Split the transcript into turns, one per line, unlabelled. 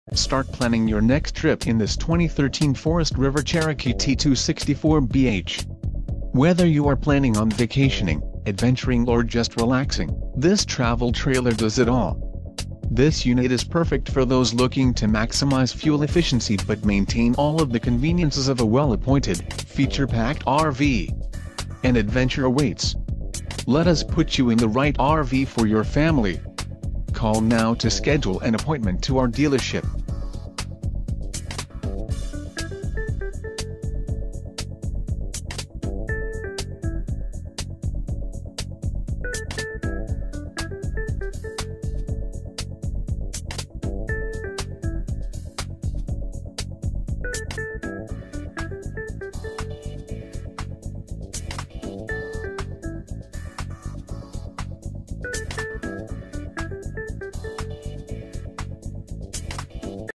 Start planning your next trip in this 2013 Forest River Cherokee T264BH. Whether you are planning on vacationing, adventuring or just relaxing, this travel trailer does it all. This unit is perfect for those looking to maximize fuel efficiency but maintain all of the conveniences of a well-appointed, feature-packed RV. An adventure awaits. Let us put you in the right RV for your family. Call now to schedule an appointment to our dealership.